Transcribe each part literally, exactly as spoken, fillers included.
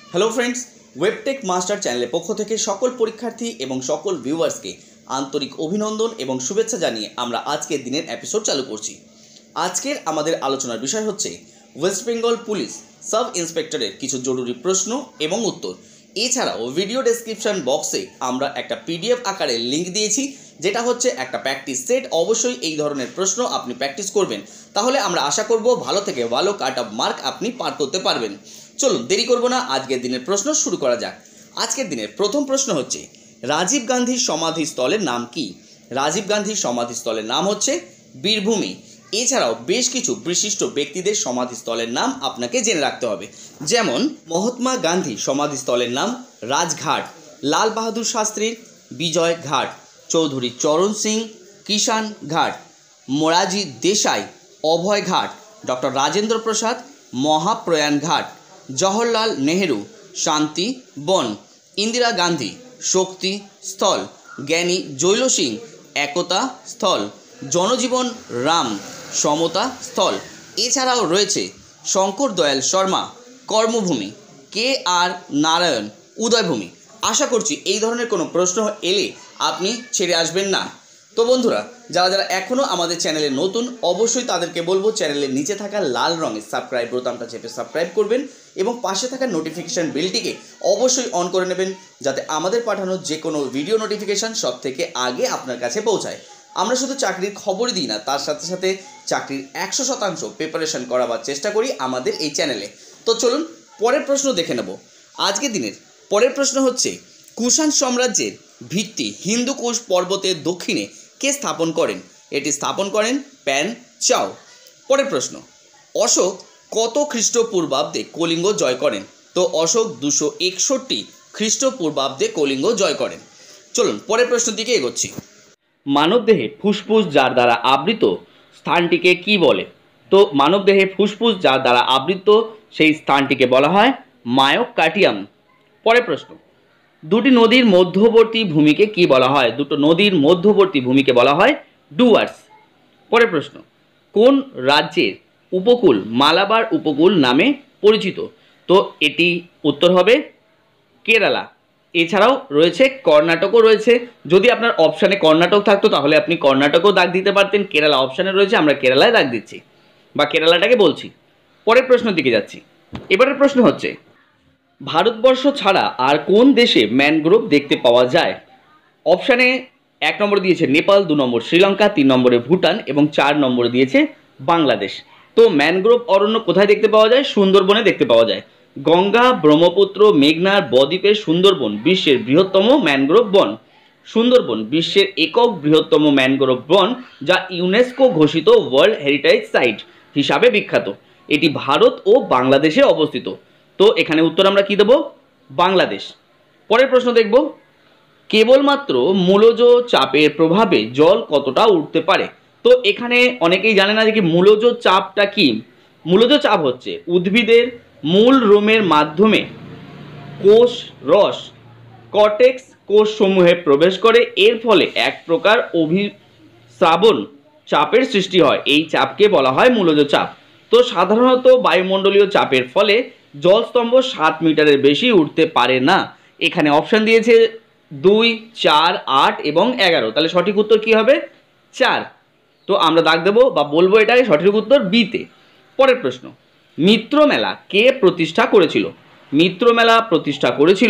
Hello friends, वेबटेक Master channel पक्ष थेके सकल परीक्षार्थी एवं सकल ভিউয়ার্স के आंतरिक अभिनंदन एवं शुभेच्छा जानिए आमरा आजकेर दिनेर एपिसोड चालू करछि। आजकेर आमादेर आलोचनार विषय हच्छे वेस्ट बेंगल पुलिस सब इन्सपेक्टरेर किछु जरूरी प्रश्न एवं उत्तर। एछाड़ाओ भिडियो डेसक्रिप्शन बक्से आमरा एकटा पीडिएफ आकारे लिंक दिएछि जेटा होच्छे एकटा प्रैक्टिस सेट। अवश्यई एई धरनेर प्रश्न आपनि प्रैक्टिस करबेन, ताहले आमरा आशा करब भालो थेके भालो काट अफ मार्क आपनि पार करते पारबेन। चलुन देरी करब ना, आजकेर दिनेर प्रश्न शुरू करा जाक। आजकेर दिनेर प्रथम प्रश्न होच्छे राजीव गांधी समाधिस्थलेर नाम कि? राजीव गांधी समाधिस्थलेर नाम होच्छे বীরভূমি। এছাড়াও বেশ কিছু বিশিষ্ট ব্যক্তিদের সমাধিস্থলের নাম আপনাকে জেনে রাখতে হবে, যেমন মহাত্মা গান্ধী সমাধিস্থলের নাম রাজঘাট, লাল বাহাদুর শাস্ত্রীর বিজয় ঘাট, চৌধুরী চরণ সিং কিষান ঘাট, মোরারজি দেশাই অভয় ঘাট, ডক্টর রাজেন্দ্র প্রসাদ মহাপ্রয়াণ ঘাট, জওহরলাল নেহেরু শান্তি বন, ইন্দিরা গান্ধী শক্তি স্থল, জ্ঞানী জৈল সিং একতা স্থল, জনজীবন রাম সমতা স্থল। এছাড়াও রয়েছে শঙ্কর দয়াল শর্মা কর্মভূমি, কে আর নারায়ণ উদয়ভূমি। আশা করছি এই ধরনের কোনো প্রশ্ন এলে আপনি ছেড়ে আসবেন না। তো বন্ধুরা, যারা যারা এখনও আমাদের চ্যানেলে নতুন, অবশ্যই তাদেরকে বলবো চ্যানেলের নিচে থাকা লাল রঙের সাবস্ক্রাইব বোতামটা চেপে সাবস্ক্রাইব করবেন এবং পাশে থাকা নোটিফিকেশান বেলটিকে অবশ্যই অন করে নেবেন, যাতে আমাদের পাঠানো যে কোনো ভিডিও নোটিফিকেশান সব থেকে আগে আপনার কাছে পৌঁছায়। আমরা শুধু চাকরির খবরই দিই না, তার সাথে সাথে চাকরির একশো শতাংশ প্রিপারেশন করাবার চেষ্টা করি আমাদের এই চ্যানেলে। তো চলুন পরের প্রশ্ন দেখে নেব। আজকের দিনের পরের প্রশ্ন হচ্ছে কুষাণ সাম্রাজ্যের ভিত্তি হিন্দুকুশ পর্বতের দক্ষিণে কে স্থাপন করেন? এটি স্থাপন করেন প্যান চাও। পরের প্রশ্ন, অশোক কত খ্রিস্টপূর্বাব্দে কলিঙ্গ জয় করেন? তো অশোক দুশো একষট্টি খ্রিস্টপূর্বাব্দে কলিঙ্গ জয় করেন। চলুন পরের প্রশ্নের দিকে এগোচ্ছি। মানবদেহে ফুসফুস যার দ্বারা আবৃত স্থানটিকে কি বলে? তো মানবদেহে ফুসফুস যার দ্বারা আবৃত সেই স্থানটিকে বলা হয় মায়োকার্ডিয়াম। পরের প্রশ্ন, দুটি নদীর মধ্যবর্তী ভূমিকে কি বলা হয়? দুটো নদীর মধ্যবর্তী ভূমিকে বলা হয় ডুয়ার্স। পরের প্রশ্ন, কোন রাজ্যের উপকূল মালাবার উপকূল নামে পরিচিত? তো এটি উত্তর হবে কেরালা। এছাড়াও রয়েছে কর্ণাটকও রয়েছে। যদি আপনার অপশানে কর্ণাটক থাকতো তাহলে আপনি কর্ণাটকও দাগ দিতে পারতেন। কেরালা অপশানে রয়েছে, আমরা কেরালায় দাগ দিচ্ছি বা কেরালাটাকে বলছি। পরের প্রশ্নের দিকে যাচ্ছি। এবারের প্রশ্ন হচ্ছে ভারতবর্ষ ছাড়া আর কোন দেশে ম্যানগ্রোভ দেখতে পাওয়া যায়? অপশানে এক নম্বর দিয়েছে নেপাল, দু নম্বর শ্রীলঙ্কা, তিন নম্বরে ভুটান এবং চার নম্বরে দিয়েছে বাংলাদেশ। তো ম্যানগ্রোভ অরণ্য কোথায় দেখতে পাওয়া যায়? সুন্দরবনে দেখতে পাওয়া যায়। গঙ্গা, ব্রহ্মপুত্র, মেঘনার বদ্বীপে সুন্দরবন বিশ্বের বৃহত্তম ম্যানগ্রোভ বন। সুন্দরবন বিশ্বের একক বৃহত্তম ম্যানগ্রোভ বন, যা ইউনেস্কো ঘোষিত ওয়ার্ল্ড হেরিটেজ সাইট হিসাবে বিখ্যাত। এটি ভারত ও বাংলাদেশে অবস্থিত। তো এখানে উত্তর আমরা কি দেব? বাংলাদেশ। পরের প্রশ্ন দেখব, কেবলমাত্র মূলজ চাপের প্রভাবে জল কতটা উঠতে পারে? তো এখানে অনেকেই জানে না যে কি মূলজ চাপটা কি। মূলজ চাপ হচ্ছে উদ্ভিদের মূল রোমের মাধ্যমে কোষ রস কর্টেক্স কোষসমূহে প্রবেশ করে, এর ফলে এক প্রকার অভিস্রাবণ চাপের সৃষ্টি হয়। এই চাপকে বলা হয় মূলজ চাপ। তো সাধারণত বায়ুমণ্ডলীয় চাপের ফলে জলস্তম্ভ সাত মিটারের বেশি উঠতে পারে না। এখানে অপশান দিয়েছে দুই, চার, আট এবং এগারো। তাহলে সঠিক উত্তর কি হবে? চার। তো আমরা দাগ দেবো বা বলবো এটাকে সঠিক উত্তর বিতে। পরের প্রশ্ন, মিত্র মেলা কে প্রতিষ্ঠা করেছিল? মিত্র মেলা প্রতিষ্ঠা করেছিল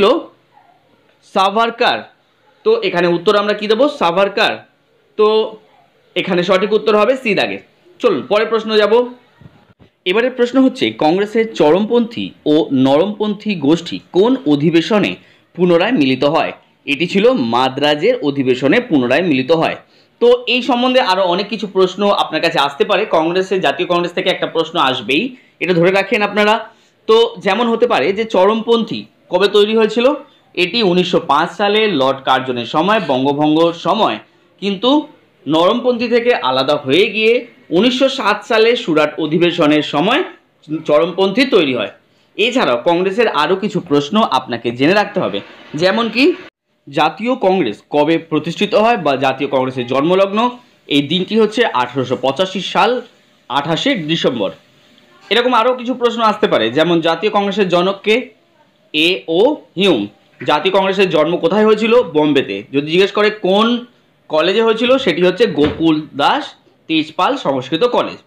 সাভারকার। তো এখানে উত্তর আমরা কি দেবো? সাভারকার। তো এখানে সঠিক উত্তর হবে সি দাগে। চলুন পরের প্রশ্ন যাব। এবারের প্রশ্ন হচ্ছে কংগ্রেসের চরমপন্থী ও নরমপন্থী গোষ্ঠী কোন অধিবেশনে পুনরায় মিলিত হয়? এটি ছিল মাদ্রাজের অধিবেশনে পুনরায় মিলিত হয়। তো এই সম্বন্ধে আরও অনেক কিছু প্রশ্ন আপনার কাছে আসতে পারে। কংগ্রেসের জাতীয় কংগ্রেস থেকে একটা প্রশ্ন আসবেই, এটা ধরে রাখেন আপনারা। তো যেমন হতে পারে যে চরমপন্থী কবে তৈরি হয়েছিল? এটি উনিশশো পাঁচ সালে লর্ড কার্জনের সময়, বঙ্গভঙ্গর সময়। কিন্তু নরমপন্থী থেকে আলাদা হয়ে গিয়ে উনিশশো সাত সালে সুরাট অধিবেশনের সময় চরমপন্থী তৈরি হয়। এছাড়াও কংগ্রেসের আরও কিছু প্রশ্ন আপনাকে জেনে রাখতে হবে, যেমন কি জাতীয় কংগ্রেস কবে প্রতিষ্ঠিত হয় বা জাতীয় কংগ্রেসের জন্মলগ্ন। এই দিনটি হচ্ছে আঠারোশো পঁচাশি সাল আঠাশে ডিসেম্বর। এরকম আরও কিছু প্রশ্ন আসতে পারে, যেমন জাতীয় কংগ্রেসের জনক কে? এ ও হিউম। জাতীয় কংগ্রেসের জন্ম কোথায় হয়েছিল? বোম্বেতে। যদি জিজ্ঞেস করে কোন কলেজে হয়েছিল, সেটি হচ্ছে গোকুল দাস তেজপাল সংস্কৃত কলেজ।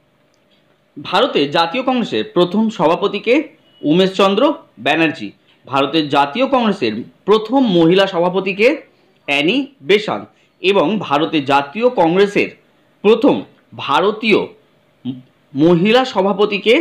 ভারতের জাতীয় কংগ্রেসের প্রথম সভাপতিকে? উমেশচন্দ্র ব্যানার্জি। ভারতের জাতীয় কংগ্রেসের প্রথম মহিলা সভাপতিকে? Annie Besant. এবং ভারতের জাতীয় কংগ্রেসের প্রথম ভারতীয় মহিলা সভাপতিকে?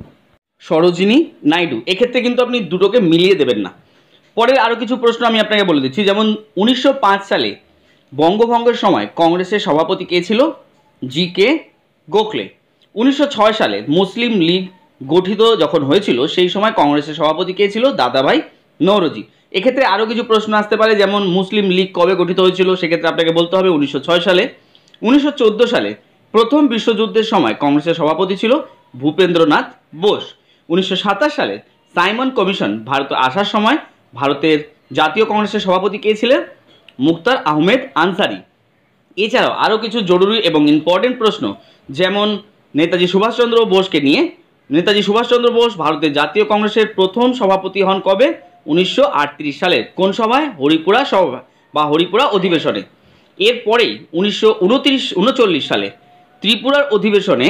সরোজিনী নাইডু। এক্ষেত্রে কিন্তু আপনি দুটোকে মিলিয়ে দেবেন না। পরের আরও কিছু প্রশ্ন আমি আপনাকে বলে দিচ্ছি। যেমন উনিশশো পাঁচ সালে বঙ্গভঙ্গের সময় কংগ্রেসের সভাপতি কে ছিল? জি কে গোখলে। উনিশশো ছয় সালে মুসলিম লীগ গঠিত যখন হয়েছিল, সেই সময় কংগ্রেসের সভাপতি কে ছিল? দাদাভাই নওরোজি। এক্ষেত্রে আরও কিছু প্রশ্ন আসতে পারে, যেমন মুসলিম লীগ কবে গঠিত হয়েছিল? সেক্ষেত্রে আপনাকে বলতে হবে উনিশশো ছয় সালে। উনিশশো চোদ্দো সালে প্রথম বিশ্বযুদ্ধের সময় কংগ্রেসের সভাপতি ছিল ভূপেন্দ্রনাথ বোস। উনিশশো সাতাশ সালে সাইমন কমিশন ভারতে আসার সময় ভারতের জাতীয় কংগ্রেসের সভাপতি কে ছিলেন? মুখতার আহমেদ আনসারি। এছাড়াও আরও কিছু জরুরি এবং ইম্পর্টেন্ট প্রশ্ন, যেমন নেতাজি সুভাষচন্দ্র বোসকে নিয়ে। নেতাজি সুভাষচন্দ্র বোস ভারতের জাতীয় কংগ্রেসের প্রথম সভাপতি হন কবে? উনিশশো আটত্রিশ সালের কোন সভায়? হরিপুরা সভা বা হরিপুরা অধিবেশনে। এরপরেই উনিশশো উনত্রিশ উনচল্লিশ সালে ত্রিপুরার অধিবেশনে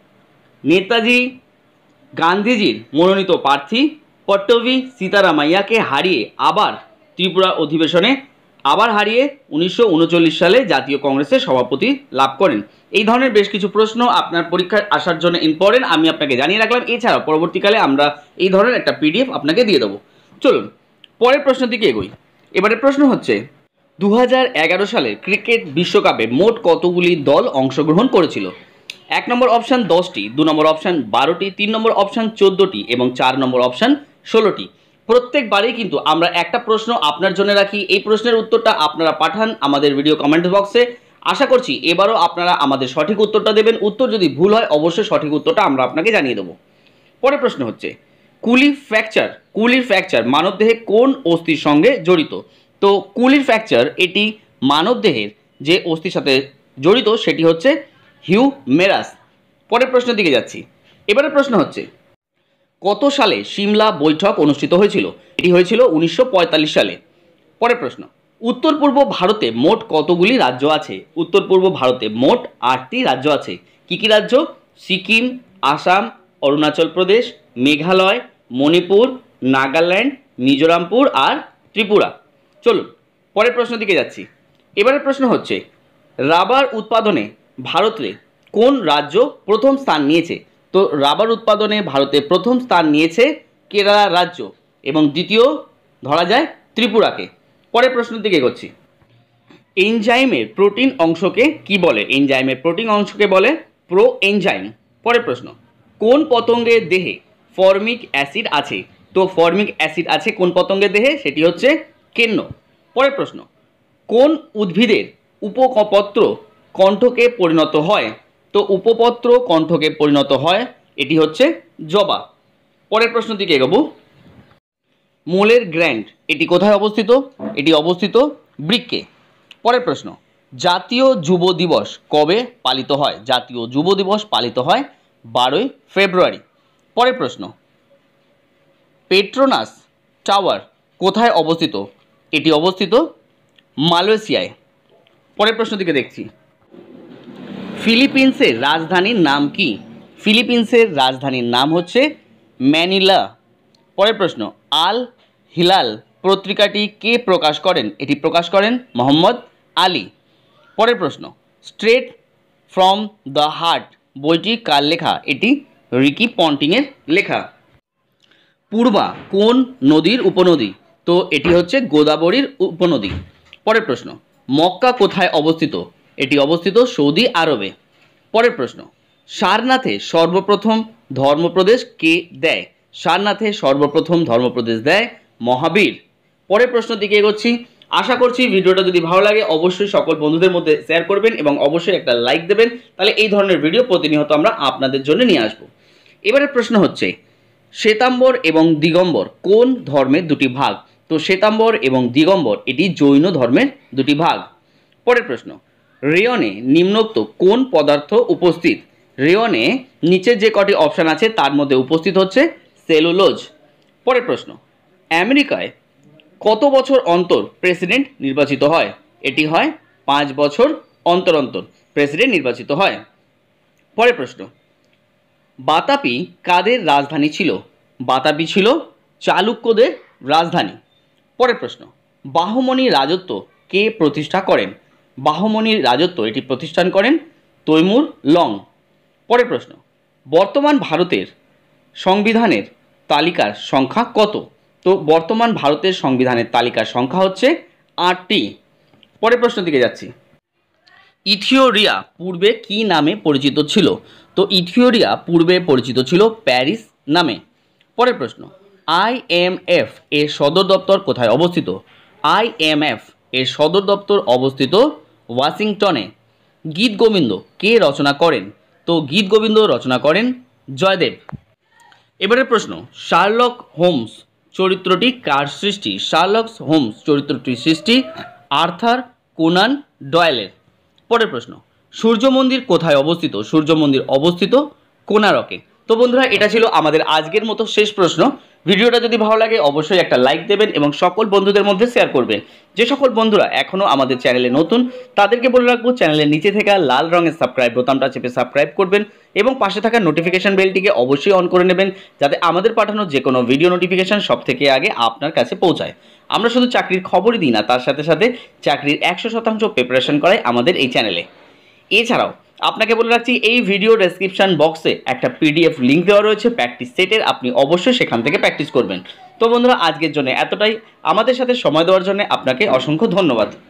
নেতাজি গান্ধীজির মনোনীত প্রার্থী পট্টভি সীতারামাইয়াকে হারিয়ে আবার ত্রিপুরা অধিবেশনে আবার হারিয়ে উনিশশো উনচল্লিশ সালে জাতীয় কংগ্রেসের সভাপতি লাভ করেন। এই ধরনের বেশ কিছু প্রশ্ন আপনার পরীক্ষায় আসার জন্য ইম্পর্টেন্ট, আমি আপনাকে জানিয়ে রাখলাম। এছাড়াও পরবর্তীকালে আমরা এই ধরনের একটা পিডিএফ আপনাকে দিয়ে দেবো। চলুন পরের প্রশ্নের দিকে এগোই। এবারের প্রশ্ন হচ্ছে, দু হাজার এগারো সালে ক্রিকেট বিশ্বকাপে মোট কতগুলি দল অংশগ্রহণ করেছিল? এক নম্বর অপশান দশটি, দু নম্বর অপশান বারোটি, তিন নম্বর অপশান চোদ্দোটি এবং চার নম্বর অপশান ষোলোটি। প্রত্যেকবারেই কিন্তু আমরা একটা প্রশ্ন আপনার জন্য রাখি। এই প্রশ্নের উত্তরটা আপনারা পাঠান আমাদের ভিডিও কমেন্ট বক্সে। আশা করছি এবারও আপনারা আমাদের সঠিক উত্তরটা দেবেন। উত্তর যদি ভুল হয় অবশ্যই সঠিক উত্তরটা আমরা আপনাকে জানিয়ে দেবো। পরের প্রশ্ন হচ্ছে, কুলি ফ্র্যাকচার কুলির ফ্র্যাকচার মানবদেহে কোন অস্থির সঙ্গে জড়িত? তো কুলির ফ্র্যাকচার এটি মানবদেহের যে অস্থির সাথে জড়িত সেটি হচ্ছে হিউমেরাস। পরের প্রশ্নের দিকে যাচ্ছি। এবারের প্রশ্ন হচ্ছে, কত সালে সিমলা বৈঠক অনুষ্ঠিত হয়েছিল? এটি হয়েছিল উনিশশো পঁয়তাল্লিশ সালে। পরের প্রশ্ন, উত্তর পূর্ব ভারতে মোট কতগুলি রাজ্য আছে? উত্তর পূর্ব ভারতে মোট আটটি রাজ্য আছে। কি কি রাজ্য? সিকিম, আসাম, অরুণাচল প্রদেশ, মেঘালয়, মণিপুর, নাগাল্যান্ড, মিজোরামপুর আর ত্রিপুরা। চলুন পরের প্রশ্নের দিকে যাচ্ছি। এবারের প্রশ্ন হচ্ছে, রাবার উৎপাদনে ভারতে কোন রাজ্য প্রথম স্থান নিয়েছে? তো রাবার উৎপাদনে ভারতে প্রথম স্থান নিয়েছে কেরালা রাজ্য এবং দ্বিতীয় ধরা যায় ত্রিপুরাকে। পরের প্রশ্নের দিকে এগোচ্ছি। এনজাইমের প্রোটিন অংশকে কি বলে? এনজাইমের প্রোটিন অংশকে বলে প্রো এনজাইম। পরের প্রশ্ন, কোন পতঙ্গের দেহে ফর্মিক অ্যাসিড আছে? তো ফর্মিক অ্যাসিড আছে কোন পতঙ্গের দেহে? সেটি হচ্ছে কেন্ন। পরের প্রশ্ন, কোন উদ্ভিদের উপপত্র কণ্ঠকে পরিণত হয়? তো উপপত্র কণ্ঠকে পরিণত হয় এটি হচ্ছে জবা। পরের প্রশ্ন দিকে এগোবো। মোলের গ্র্যান্ড এটি কোথায় অবস্থিত? এটি অবস্থিত বৃক্কে। পরের প্রশ্ন, জাতীয় যুব দিবস কবে পালিত হয়? জাতীয় যুব দিবস পালিত হয় বারোই ফেব্রুয়ারি। পরের প্রশ্ন, পেট্রোনাস টাওয়ার কোথায় অবস্থিত? এটি অবস্থিত মালয়েশিয়ায়। পরের প্রশ্ন দিকে দেখছি। ফিলিপিন্সের রাজধানীর নাম কি? ফিলিপিন্সের রাজধানীর নাম হচ্ছে ম্যানিলা। পরের প্রশ্ন, আল হিলাল পত্রিকাটি কে প্রকাশ করেন? এটি প্রকাশ করেন মোহাম্মদ আলী। পরের প্রশ্ন, স্ট্রেট ফ্রম দ্য হার্ট বইটি কার লেখা? এটি রিকি পন্টিংয়ের লেখা। পূর্বা কোন নদীর উপনদী? তো এটি হচ্ছে গোদাবরীর উপনদী। পরের প্রশ্ন, মক্কা কোথায় অবস্থিত? এটি অবস্থিত সৌদি আরবে। পরের প্রশ্ন, সারনাথে সর্বপ্রথম ধর্মপ্রদেশ কে দেয়? সারনাথে সর্বপ্রথম ধর্মপ্রদেশ দেয় মহাবীর। পরের প্রশ্ন দিকে এগোচ্ছি। আশা করছি ভিডিওটা যদি ভালো লাগে অবশ্যই সকল বন্ধুদের মধ্যে শেয়ার করবেন এবং অবশ্যই একটা লাইক দেবেন, তাহলে এই ধরনের ভিডিও প্রতিনিয়ত আমরা আপনাদের জন্য নিয়ে আসব। এবারের প্রশ্ন হচ্ছে, শ্বেতাম্বর এবং দিগম্বর কোন ধর্মের দুটি ভাগ? তো শ্বেতাম্বর এবং দিগম্বর এটি জৈন ধর্মের দুটি ভাগ। পরের প্রশ্ন, রেয়নে নিম্নোক্ত কোন পদার্থ উপস্থিত? রেয়নে নিচে যে কটি অপশান আছে তার মধ্যে উপস্থিত হচ্ছে সেলুলোজ। পরের প্রশ্ন, আমেরিকায় কত বছর অন্তর প্রেসিডেন্ট নির্বাচিত হয়? এটি হয় পাঁচ বছর অন্তর অন্তর প্রেসিডেন্ট নির্বাচিত হয়। পরের প্রশ্ন, বাতাপি কাদের রাজধানী ছিল? বাতাপি ছিল চালুক্যদের রাজধানী। পরের প্রশ্ন, বাহমনির রাজত্ব কে প্রতিষ্ঠা করেন? বাহমনির রাজত্ব এটি প্রতিষ্ঠান করেন তৈমুর লং। পরের প্রশ্ন, বর্তমান ভারতের সংবিধানের তালিকার সংখ্যা কত? তো বর্তমান ভারতের সংবিধানের তালিকার সংখ্যা হচ্ছে আটটি। পরের প্রশ্ন দিকে যাচ্ছি, ইথিওরিয়া পূর্বে কি নামে পরিচিত ছিল? তো ইথিওরিয়া পূর্বে পরিচিত ছিল প্যারিস নামে। পরের প্রশ্ন, আইএমএফ এর সদর দপ্তর কোথায় অবস্থিত? আইএমএফ এর সদর দপ্তর অবস্থিত ওয়াশিংটনে। গীত গোবিন্দ কে রচনা করেন? তো গীত গোবিন্দ রচনা করেন জয়দেব। এবারের প্রশ্ন, শার্লক হোমস চরিত্রটি কার সৃষ্টি? শার্লক হোমস চরিত্রটির সৃষ্টি আর্থার কোনান ডয়েলের। পরের প্রশ্ন, সূর্য মন্দির কোথায় অবস্থিত? সূর্য মন্দির অবস্থিত কোণারকে। তো বন্ধুরা, এটা ছিল আমাদের আজকের মতো শেষ প্রশ্ন। ভিডিওটা যদি ভালো লাগে অবশ্যই একটা লাইক দেবেন এবং সকল বন্ধুদের মধ্যে শেয়ার করবেন। যে সকল বন্ধুরা এখনও আমাদের চ্যানেলে নতুন তাদেরকে বলে রাখবো, চ্যানেলের নিচে থাকা লাল রঙের সাবস্ক্রাইব বোতামটা চেপে সাবস্ক্রাইব করবেন এবং পাশে থাকা নোটিফিকেশন বেলটিকে অবশ্যই অন করে নেবেন, যাতে আমাদের পাঠানো যে কোনো ভিডিও নোটিফিকেশন সব থেকে আগে আপনার কাছে পৌঁছায়। আমরা শুধু চাকরির খবরই দিই না, তার সাথে সাথে চাকরির একশো শতাংশ প্রিপারেশন করাই আমাদের এই চ্যানেলে। এছাড়াও আপনাকে বলে রাখছি, এই ভিডিও ডেসক্রিপশন বক্সে একটা পিডিএফ লিঙ্ক দেওয়া রয়েছে প্র্যাকটিস সেটের, আপনি অবশ্যই সেখান থেকে প্র্যাকটিস করবেন। তো বন্ধুরা, আজকের জন্য এতটাই। আমাদের সাথে সময় দেওয়ার জন্য আপনাকে অসংখ্য ধন্যবাদ।